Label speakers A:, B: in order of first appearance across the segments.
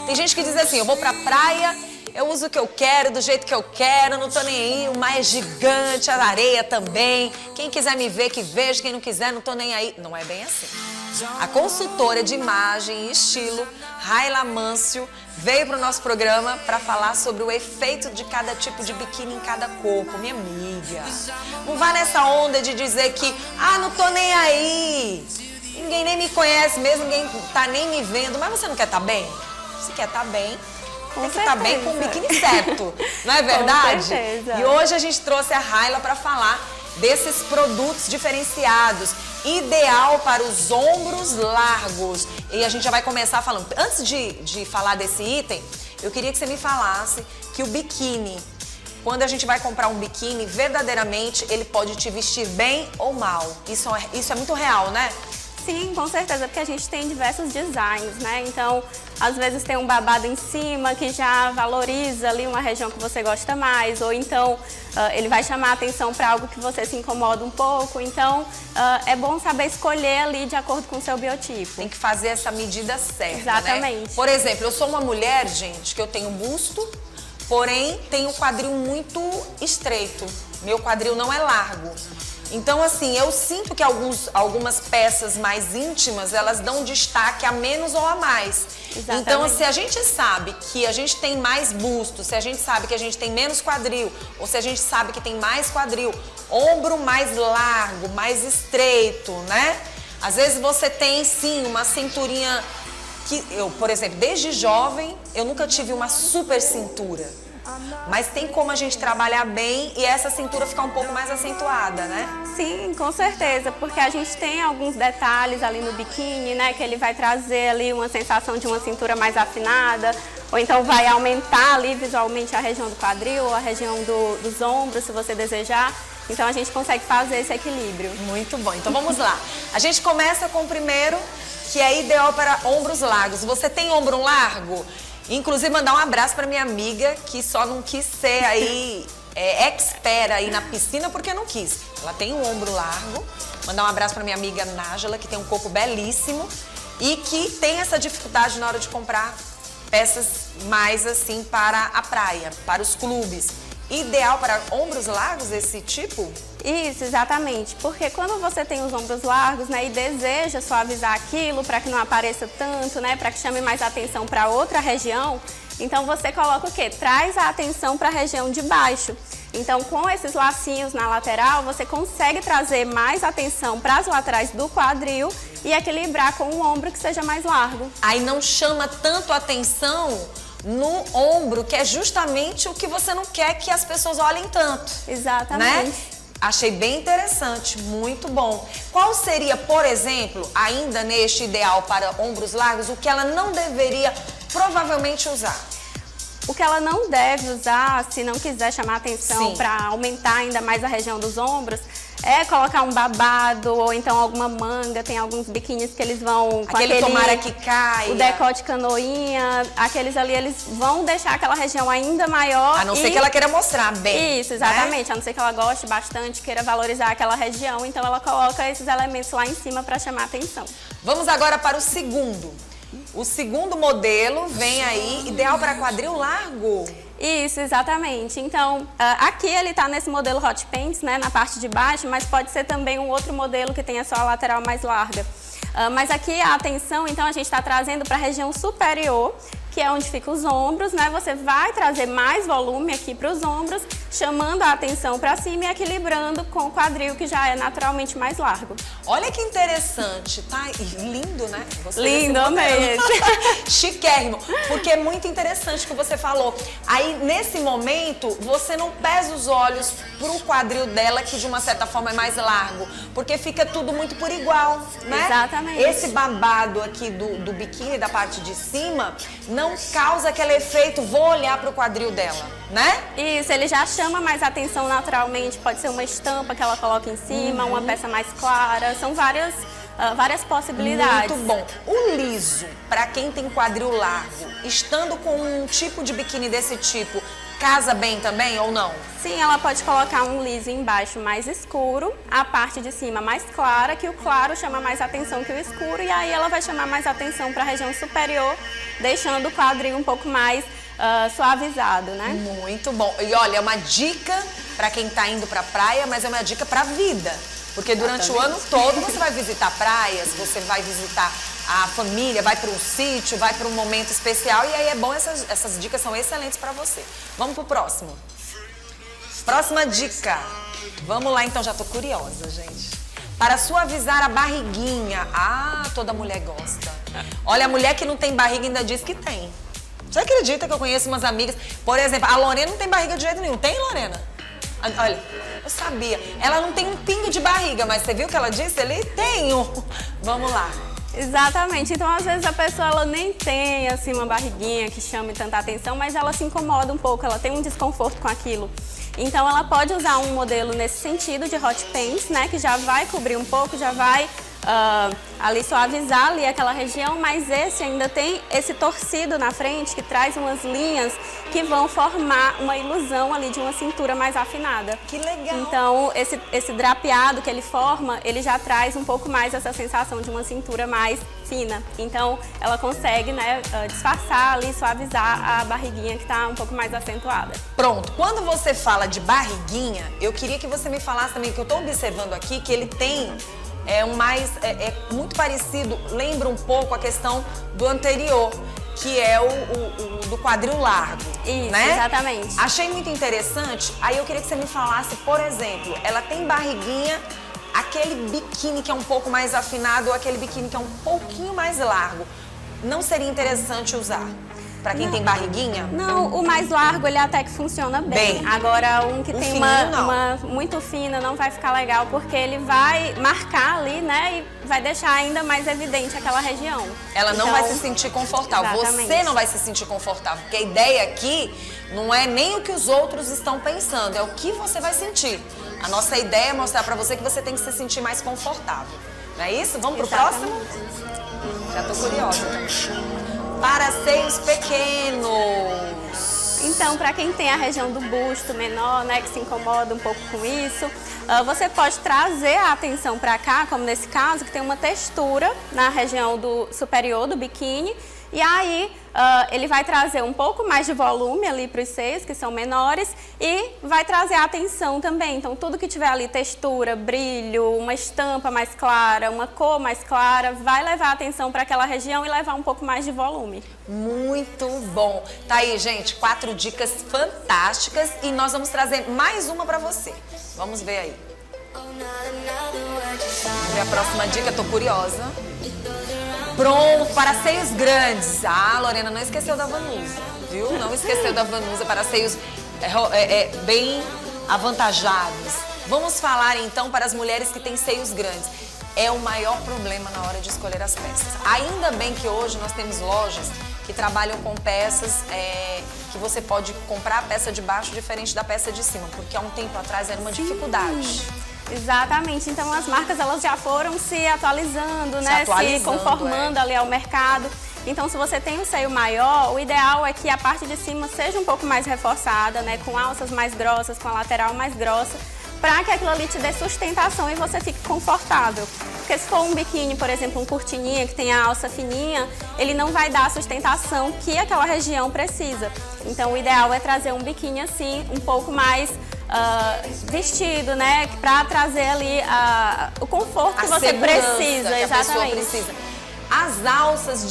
A: Tem gente que diz assim, eu vou pra praia, eu uso o que eu quero, do jeito que eu quero, não tô nem aí, o mar é gigante, a areia também. Quem quiser me ver, que veja, quem não quiser, não tô nem aí. Não é bem assim. A consultora de imagem e estilo, Raila Mâncio, veio para o nosso programa para falar sobre o efeito de cada tipo de biquíni em cada corpo. Minha amiga, não vá nessa onda de dizer que, não tô nem aí, ninguém nem me conhece mesmo, ninguém tá nem me vendo, mas você não quer estar bem? Se quer estar bem, tem que estar bem com o biquíni certo, não é verdade?
B: Com certeza.
A: E hoje a gente trouxe a Raila para falar desses produtos diferenciados, ideal para os ombros largos. E a gente já vai começar falando. Antes de falar desse item, eu queria que você me falasse que o biquíni, quando a gente vai comprar um biquíni, verdadeiramente ele pode te vestir bem ou mal. Isso é muito real, né?
B: Sim, com certeza, porque a gente tem diversos designs, né? Então, às vezes tem um babado em cima que já valoriza ali uma região que você gosta mais, ou então ele vai chamar a atenção para algo que você se incomoda um pouco. Então, é bom saber escolher ali de acordo com o seu biotipo.
A: Tem que fazer essa medida certa,
B: exatamente,
A: né? Por exemplo, eu sou uma mulher, gente, que eu tenho busto, porém tenho o quadril muito estreito. Meu quadril não é largo. Então, assim, eu sinto que algumas peças mais íntimas, elas dão destaque a menos ou a mais.
B: Exatamente.
A: Então, se a gente sabe que a gente tem mais busto, se a gente sabe que a gente tem menos quadril, ou se a gente sabe que tem mais quadril, ombro mais largo, mais estreito, né? Às vezes você tem, sim, uma cinturinha que eu, por exemplo, desde jovem, eu nunca tive uma super cintura. Mas tem como a gente trabalhar bem e essa cintura ficar um pouco mais acentuada, né?
B: Sim, com certeza, porque a gente tem alguns detalhes ali no biquíni, né? Que ele vai trazer ali uma sensação de uma cintura mais afinada, ou então vai aumentar ali visualmente a região do quadril, ou a região dos ombros, se você desejar. Então a gente consegue fazer esse equilíbrio.
A: Muito bom, então vamos lá. A gente começa com o primeiro, que é ideal para ombros largos. Você tem ombro largo? Inclusive, mandar um abraço para minha amiga, que só não quis ser aí expert aí na piscina porque não quis. Ela tem um ombro largo. Mandar um abraço para minha amiga Nájila, que tem um corpo belíssimo e que tem essa dificuldade na hora de comprar peças mais assim para a praia, para os clubes. Ideal para ombros largos esse tipo?
B: Isso, exatamente, porque quando você tem os ombros largos, né, e deseja suavizar aquilo para que não apareça tanto, né, para que chame mais atenção para outra região, então você coloca o quê? Traz a atenção para a região de baixo. Então, com esses lacinhos na lateral, você consegue trazer mais atenção para as laterais do quadril e equilibrar com um ombro que seja mais largo.
A: Aí não chama tanto atenção no ombro, que é justamente o que você não quer que as pessoas olhem tanto.
B: Exatamente.
A: Né? Achei bem interessante, muito bom. Qual seria, por exemplo, ainda neste ideal para ombros largos, o que ela não deveria provavelmente usar?
B: O que ela não deve usar, se não quiser chamar atenção para aumentar ainda mais a região dos ombros, é colocar um babado ou então alguma manga. Tem alguns biquínis que eles vão com
A: aquele tomara que caia,
B: o decote canoinha, aqueles ali, eles vão deixar aquela região ainda maior.
A: A não ser que ela queira mostrar bem.
B: Isso, exatamente, né? A não ser que ela goste bastante, queira valorizar aquela região, então ela coloca esses elementos lá em cima para chamar atenção.
A: Vamos agora para o segundo. O segundo modelo vem aí, ideal para quadril largo.
B: Isso, exatamente. Então, aqui ele está nesse modelo Hot Pants, né, na parte de baixo, mas pode ser também um outro modelo que tenha só a lateral mais larga. Mas aqui a atenção, então, a gente está trazendo para a região superior, que é onde ficam os ombros, né? Você vai trazer mais volume aqui para os ombros, chamando a atenção para cima e equilibrando com o quadril, que já é naturalmente mais largo.
A: Olha que interessante, tá? E lindo, né?
B: Lindo, amei.
A: Chiquérrimo, porque é muito interessante o que você falou. Aí, nesse momento, você não pesa os olhos pro quadril dela, que de uma certa forma é mais largo, porque fica tudo muito por igual, né?
B: Exatamente.
A: Esse babado aqui do biquíni, da parte de cima, não causa aquele efeito, vou olhar pro quadril dela, né?
B: Isso, ele já chama mais atenção naturalmente, pode ser uma estampa que ela coloca em cima, uma peça mais clara, são várias possibilidades.
A: Muito bom. O liso, para quem tem quadril largo, estando com um tipo de biquíni desse tipo, casa bem também ou não?
B: Sim, ela pode colocar um liso embaixo mais escuro, a parte de cima mais clara, que o claro chama mais atenção que o escuro, e aí ela vai chamar mais atenção para a região superior, deixando o quadril um pouco mais suavizado, né?
A: Muito bom. E olha, é uma dica para quem tá indo pra praia, mas é uma dica pra vida. Porque durante o ano todo você vai visitar praias, você vai visitar a família, vai para um sítio, vai para um momento especial, e aí é bom, essas dicas são excelentes para você. Vamos pro próximo. Próxima dica. Vamos lá então, já tô curiosa, gente. Para suavizar a barriguinha. Ah, toda mulher gosta. Olha, a mulher que não tem barriga ainda diz que tem. Você acredita que eu conheço umas amigas? Por exemplo, a Lorena não tem barriga de jeito nenhum. Tem, Lorena? Olha, eu sabia. Ela não tem um pingo de barriga, mas você viu o que ela disse ali? Tenho. Vamos lá.
B: Exatamente. Então, às vezes, a pessoa ela nem tem assim, uma barriguinha que chame tanta atenção, mas ela se incomoda um pouco, ela tem um desconforto com aquilo. Então, ela pode usar um modelo nesse sentido de hot pants, né? Que já vai cobrir um pouco, já vai ali suavizar ali aquela região, mas esse ainda tem esse torcido na frente que traz umas linhas que vão formar uma ilusão ali de uma cintura mais afinada.
A: Que legal!
B: Então, esse drapeado que ele forma, ele já traz um pouco mais essa sensação de uma cintura mais fina. Então, ela consegue, né, disfarçar ali, suavizar a barriguinha que está um pouco mais acentuada.
A: Pronto. Quando você fala de barriguinha, eu queria que você me falasse também, que eu estou observando aqui, que ele tem é muito parecido, lembra um pouco a questão do anterior, que é o do quadril largo.
B: Isso,
A: né?
B: Exatamente.
A: Achei muito interessante, aí eu queria que você me falasse, por exemplo, ela tem barriguinha, aquele biquíni que é um pouco mais afinado ou aquele biquíni que é um pouquinho mais largo, não seria interessante usar? Pra quem tem barriguinha?
B: Não, o mais largo ele até que funciona bem. Agora, um que tem uma muito fina não vai ficar legal, porque ele vai marcar ali, né, e vai deixar ainda mais evidente aquela região.
A: Ela não vai se sentir confortável.
B: Exatamente.
A: Você não vai se sentir confortável, porque a ideia aqui não é nem o que os outros estão pensando, é o que você vai sentir. A nossa ideia é mostrar pra você que você tem que se sentir mais confortável. Não é isso? Vamos pro próximo? Já tô curiosa também. Para seios pequenos.
B: Então, para quem tem a região do busto menor, né, que se incomoda um pouco com isso, você pode trazer a atenção para cá, como nesse caso, que tem uma textura na região superior do biquíni, e aí ele vai trazer um pouco mais de volume ali para os seios, que são menores, e vai trazer a atenção também. Então, tudo que tiver ali, textura, brilho, uma estampa mais clara, uma cor mais clara, vai levar a atenção para aquela região e levar um pouco mais de volume.
A: Muito bom. Tá aí, gente, 4 dicas fantásticas e nós vamos trazer mais uma para você. Vamos ver aí. Vamos ver a próxima dica, tô curiosa. Pronto, para seios grandes. Ah, Lorena não esqueceu da Vanusa, viu? Não esqueceu da Vanusa para seios bem avantajados. Vamos falar então para as mulheres que têm seios grandes. É o maior problema na hora de escolher as peças. Ainda bem que hoje nós temos lojas que trabalham com peças que você pode comprar a peça de baixo diferente da peça de cima, porque há um tempo atrás era uma dificuldade.
B: Exatamente, então as marcas elas já foram se atualizando, né? Se conformando ali ao mercado. Então, se você tem um seio maior, o ideal é que a parte de cima seja um pouco mais reforçada, né? Com alças mais grossas, com a lateral mais grossa, para que aquilo ali te dê sustentação e você fique confortável. Porque se for um biquíni, por exemplo, um cortininha que tem a alça fininha, ele não vai dar a sustentação que aquela região precisa. Então, o ideal é trazer um biquíni assim, um pouco mais vestido, né? Para trazer ali o conforto que você precisa.
A: Que a pessoa precisa. As alças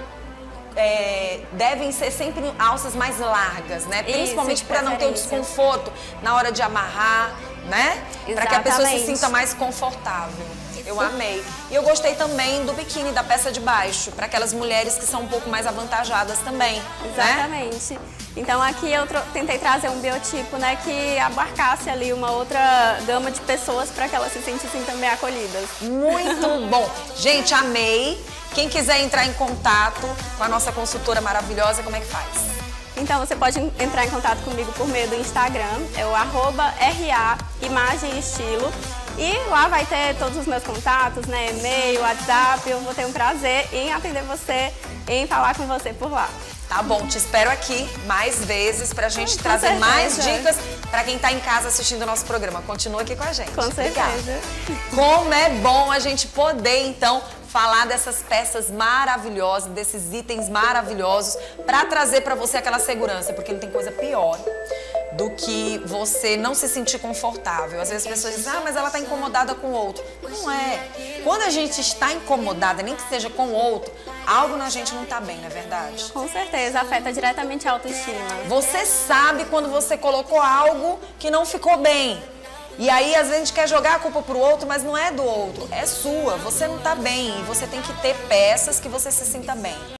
A: devem ser sempre alças mais largas, né? Principalmente para não ter o desconforto na hora de amarrar, né? Para que a pessoa se sinta mais confortável. Eu amei. E eu gostei também do biquíni, da peça de baixo, para aquelas mulheres que são um pouco mais avantajadas também.
B: Exatamente. Né? Então aqui eu tentei trazer um biotipo, né, que abarcasse ali uma outra gama de pessoas para que elas se sentissem também acolhidas.
A: Muito bom. Gente, amei. Quem quiser entrar em contato com a nossa consultora maravilhosa, como é que faz?
B: Então você pode entrar em contato comigo por meio do Instagram, é o @RA_Imagem_Estilo. E lá vai ter todos os meus contatos, né, e-mail, WhatsApp. Eu vou ter um prazer em atender você, em falar com você por lá.
A: Tá bom, te espero aqui mais vezes pra gente
B: Com
A: trazer
B: certeza.
A: mais dicas pra quem tá em casa assistindo o nosso programa. Continua aqui com a gente.
B: Com certeza.
A: Obrigada. Como é bom a gente poder, então, falar dessas peças maravilhosas, desses itens maravilhosos pra trazer pra você aquela segurança, porque não tem coisa pior do que você não se sentir confortável. Às vezes as pessoas dizem, mas ela tá incomodada com o outro. Não é. Quando a gente está incomodada, nem que seja com o outro, algo na gente não tá bem, não é verdade?
B: Com certeza, afeta diretamente a autoestima.
A: Você sabe quando você colocou algo que não ficou bem. E aí, às vezes, a gente quer jogar a culpa pro outro, mas não é do outro, é sua. Você não tá bem e você tem que ter peças que você se sinta bem.